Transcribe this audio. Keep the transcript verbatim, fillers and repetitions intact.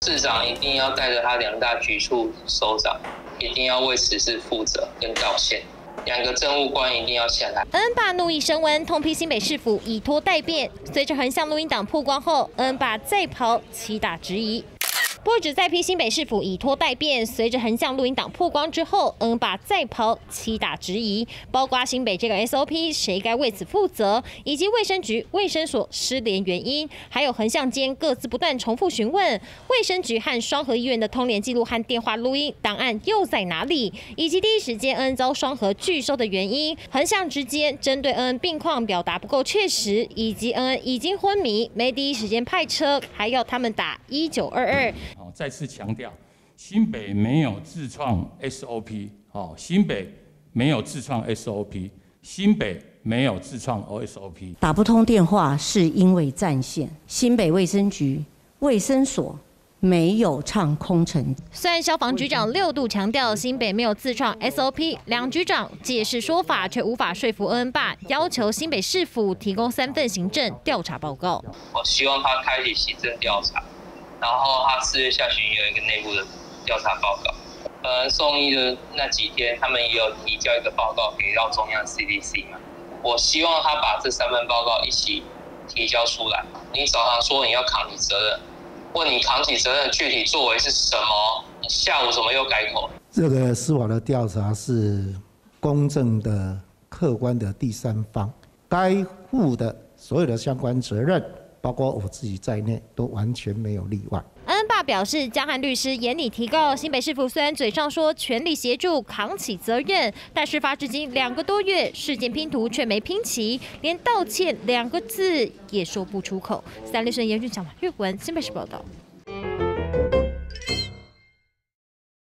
市长一定要带着他两大局处首长，一定要为此事负责跟道歉。两个政务官一定要下来。 恩爸怒意升温，痛批新北市府以拖待变。随着横向录音档曝光后，恩爸再跑起打质疑。不止再批新北市府以拖待变，随着横向录音档曝光之后，恩爸再跑七打质疑，包括新北这个 S O P 谁该为此负责，以及卫生局、卫生所失联原因，还有横向间各自不断重复询问卫生局和双和医院的通联记录和电话录音档案又在哪里，以及第一时间恩遭双和拒收的原因。横向之间针对恩病况表达不够确实，以及恩已经昏迷没第一时间派车，还要他们打一九二二。 好，再次强调，新北没有自创 S O P， 好，新北没有自创 S O P， 新北没有自创 S O P。 打不通电话是因为占线，新北卫生局、卫生所没有唱空城。 虽然消防局长六度强调新北没有自创 S O P， 两局长解释说法，却无法说服恩爸，要求新北市府提供三份行政调查报告。 我希望他开启行政调查。然后他四月下旬也有一个内部的调查报告，呃，送医的那几天，他们也有提交一个报告给到中央 C D C 嘛。我希望他把这三份报告一起提交出来。你早上说你要扛起责任，问你扛起责任的具体作为是什么？你下午怎么又改口？ 这个司法的调查是公正的、客观的第三方，该负的所有的相关责任。包括我自己在内，都完全没有例外。 恩爸表示，江汉律师严拟提告，新北市府虽然嘴上说全力协助扛起责任，但事发至今两个多月，事件拼图却没拼齐，连道歉两个字也说不出口。三立新闻严俊强、马玉文，新北市报道。